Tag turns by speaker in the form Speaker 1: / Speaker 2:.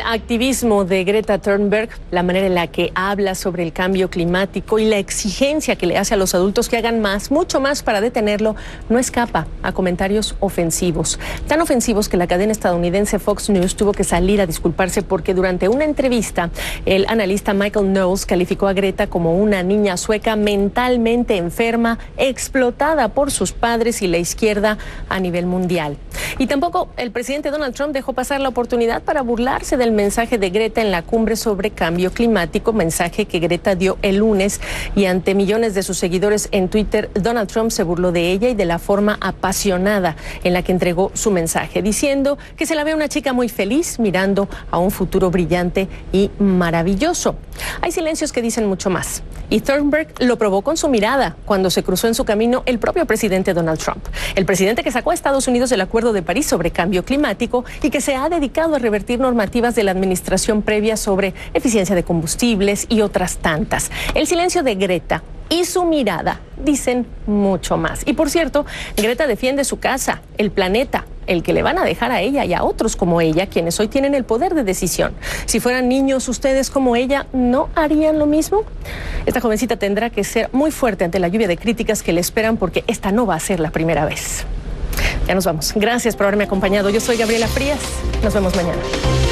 Speaker 1: activismo de Greta Thunberg, la manera en la que habla sobre el cambio climático y la exigencia que le hace a los adultos que hagan más, mucho más para detenerlo, no escapa a comentarios ofensivos. Tan ofensivos que la cadena estadounidense Fox News tuvo que salir a disculparse porque durante una entrevista el analista Michael Knowles calificó a Greta como una niña sueca mentalmente enferma, explotada por sus padres y la izquierda a nivel mundial. Y tampoco el presidente Donald Trump dejó pasar la oportunidad para burlarse del mensaje de Greta en la cumbre sobre cambio climático, mensaje que Greta dio el lunes, y ante millones de sus seguidores en Twitter, Donald Trump se burló de ella y de la forma apasionada en la que entregó su mensaje, diciendo que se la ve una chica muy feliz mirando a un futuro brillante y maravilloso. Hay silencios que dicen mucho más, y Thunberg lo probó con su mirada cuando se cruzó en su camino el propio presidente Donald Trump, el presidente que sacó a Estados Unidos del Acuerdo de París sobre cambio climático y que se ha dedicado a revertir normativas de la administración previa sobre eficiencia de combustibles y otras tantas. El silencio de Greta y su mirada dicen mucho más. Y por cierto, Greta defiende su casa, el planeta, el que le van a dejar a ella y a otros como ella, quienes hoy tienen el poder de decisión. Si fueran niños ustedes como ella, ¿no harían lo mismo? Esta jovencita tendrá que ser muy fuerte ante la lluvia de críticas que le esperan, porque esta no va a ser la primera vez. Ya nos vamos. Gracias por haberme acompañado. Yo soy Gabriela Frías. Nos vemos mañana.